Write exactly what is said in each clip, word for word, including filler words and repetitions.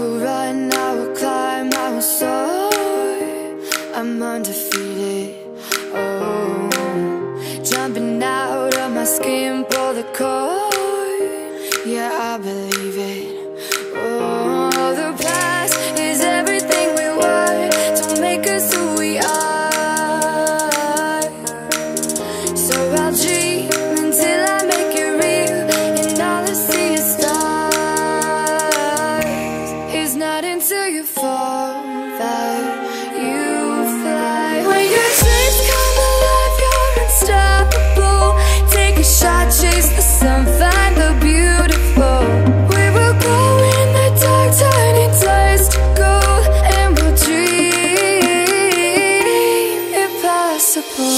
will run, I will climb, I will soar. I'm undefeated, oh. Jumping out of my skin, pull the cord. Yeah, I believe it. Oh, the past is everything we were. Don't make us who we are. So I'll dream until I make it real, and all I see is stars. It's not until you fall that you fly. When your dreams come alive, you're unstoppable. Take a shot, chase the sun, find the beautiful. We will go in the dark, turning dust to gold, and we'll dream impossible.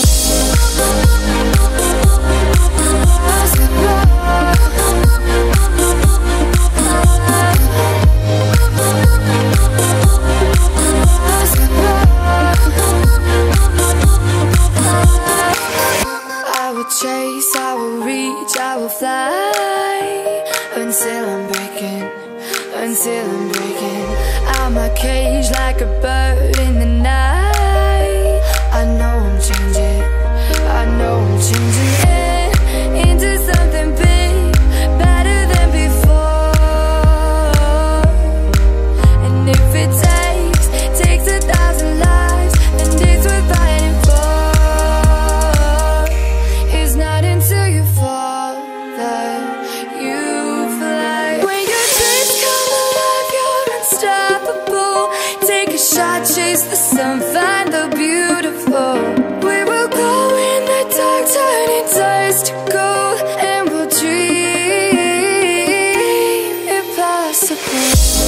I will chase, I will reach, I will fly until I'm breaking, until I'm breaking out my cage like a bird in the night. I know I'm changing, I know I'm changing it into something big, better than before. And if it takes, takes a thousand lives, then it's worth fighting for. It's not until you fall that you fly. When your dreams come alive, you're unstoppable. Take a shot, chase the sun, find the beautiful. We will go in the dark, turning dust to gold, and we'll dream impossible.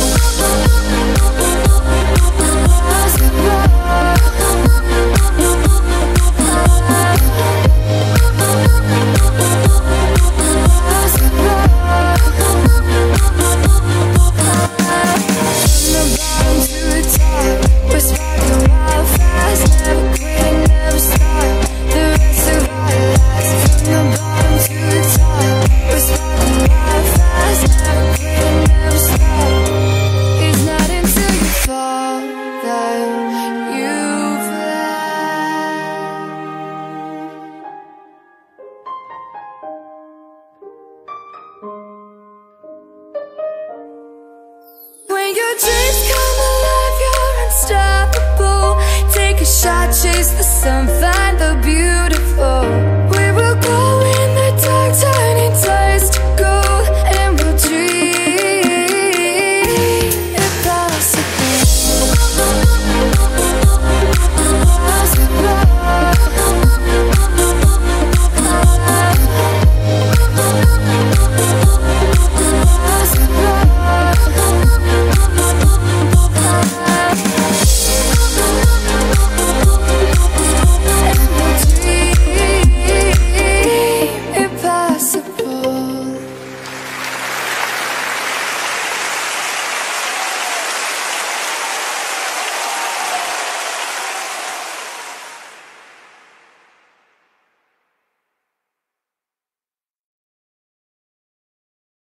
When your dreams come alive, you're unstoppable. Take a shot, chase the sun, find the beautiful.